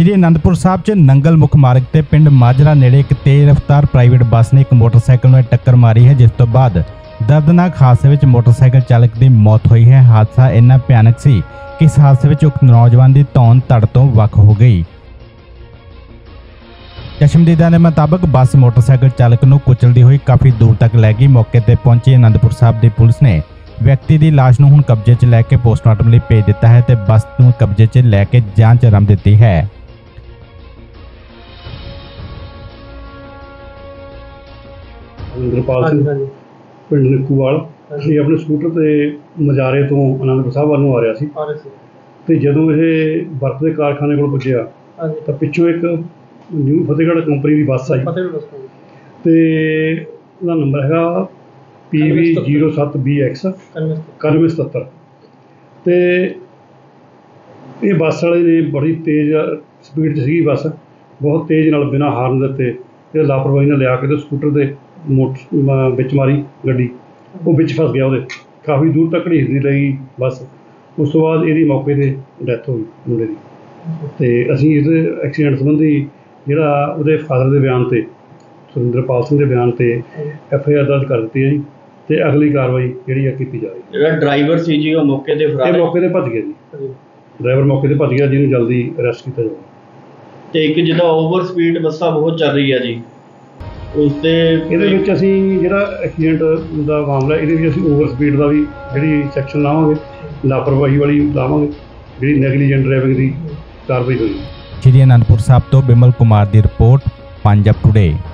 श्री आनंदपुर साहब च नंगल मुख मार्ग ते पिंड माजरा नेड़े एक तेज रफ्तार प्राइवेट बस ने एक मोटरसाइकिल में टक्कर मारी है, जिस तो बाद दर्दनाक हादसे में मोटरसाइकिल चालक की मौत हुई है। हादसा इन्ना भयानक सी कि इस हादसे में उक्त नौजवान की धौन धड़ तो वख हो गई। चश्मदीदा के मुताबिक बस मोटरसाइकिल चालक को कुचलती हुई काफ़ी दूर तक लै गई। मौके पर पहुंची आनंदपुर साहब की पुलिस ने व्यक्ति की लाश को हुण कब्जे च लैके पोस्टमार्टम लई भेज दिता है ते बस को कब्जे च लैके जांच आरंभ दी है। इंद्रपाल सिंह पिंड निक्कूवाल ਅਸੀਂ अपने स्कूटर ਤੇ ਮਜਾਰੇ ਤੋਂ आनंदपुर साहब ਵੱਲ ਨੂੰ आ ਰਿਹਾ ਸੀ ਤੇ ਜਦੋਂ ਇਹ ਬਰਫ਼ ਦੇ ਕਾਰਖਾਨੇ ਕੋਲ ਪੁੱਜਿਆ ਤਾਂ ਪਿੱਛੋਂ ਇੱਕ ਨਿਊ ਫਤਿਹਗੜ੍ਹ ਕੰਪਨੀ ਦੀ ਬੱਸ ਆਈ ਤੇ ਉਹਦਾ ਨੰਬਰ ਹੈਗਾ PV 07BX 9177 ਤੇ ਇਹ ਬੱਸ ਵਾਲੇ ਨੇ ਬੜੀ ਤੇਜ਼ ਸਪੀਡ 'ਚ ਸੀਗੀ ਬੱਸ, ਬਹੁਤ ਤੇਜ਼ ਨਾਲ ਬਿਨਾਂ ਹਾਰਨ ਦਿੱਤੇ ਇਹ ਲਾਪਰਵਾਹੀ ਨਾਲ ਲਿਆ ਕੇ ਤੇ ਸਕੂਟਰ ਦੇ ਵਿੱਚ ਮਾਰੀ ਗੱਡੀ, ਉਹ ਵਿੱਚ ਫਸ ਗਿਆ। ਉਹਦੇ ਕਾਫੀ ਦੂਰ ਤੱਕ ਘੜੀਸਦੀ ਰਹੀ ਬੱਸ। ਉਸ ਤੋਂ ਬਾਅਦ ਇਹਦੀ ਮੌਕੇ 'ਤੇ ਡੈਥ ਹੋ ਗਈ ਮੁੰਡੇ ਦੀ। ਅਤੇ ਅਸੀਂ ਇਸ ਐਕਸੀਡੈਂਟ ਸੰਬੰਧੀ ਜਿਹੜਾ ਉਹਦੇ ਫਾਦਰ ਦੇ ਬਿਆਨ 'ਤੇ ਸੁਰਿੰਦਰਪਾਲ ਸਿੰਘ ਦੇ ਬਿਆਨ 'ਤੇ FIR ਦਰਜ ਕਰ ਦਿੱਤੀ ਹੈ ਜੀ ਅਤੇ ਅਗਲੀ ਕਾਰਵਾਈ ਜਿਹੜੀ ਆ ਕੀਤੀ ਜਾ ਰਹੀ ਹੈ। ਜਿਹੜਾ ਡਰਾਈਵਰ ਸੀ ਜੀ ਉਹ ਮੌਕੇ 'ਤੇ ਫਰਾਰ? ਇਹ ਮੌਕੇ 'ਤੇ ਭੱਜ ਗਿਆ ਜੀ, ਡਰਾਈਵਰ ਮੌਕੇ 'ਤੇ ਭੱਜ ਗਿਆ, ਜਿਹਨੂੰ ਜਲਦੀ ਅਰੈਸਟ ਕੀਤਾ ਜਾਵੇ। ਅਤੇ ਇੱਕ ਜਿੱਦਾਂ ਓਵਰ ਸਪੀਡ ਬੱਸਾਂ ਬਹੁਤ ਚੱਲ ਰਹੀ ਆ ਜੀ, ਉਸ 'ਤੇ ਇਹਦੇ ਵਿੱਚ ਅਸੀਂ ਜਿਹੜਾ ਐਕਸੀਡੈਂਟ ਦਾ ਮਾਮਲਾ ਇਹਦੇ ਵਿੱਚ ਅਸੀਂ ਓਵਰ ਸਪੀਡ ਦਾ ਵੀ ਜਿਹੜੀ ਸੈਕਸ਼ਨ ਲਾਵਾਂਗੇ, ਲਾਪਰਵਾਹੀ ਵਾਲੀ ਲਾਵਾਂਗੇ, ਜਿਹੜੀ ਨੈਗਲੀਜੈਂਟ ਡਰਾਈਵਿੰਗ ਦੀ ਕਾਰਵਾਈ ਹੋਈ। श्री आनंदपुर साहब तो बिमल कुमार की रिपोर्ट, पंजाब टुडे।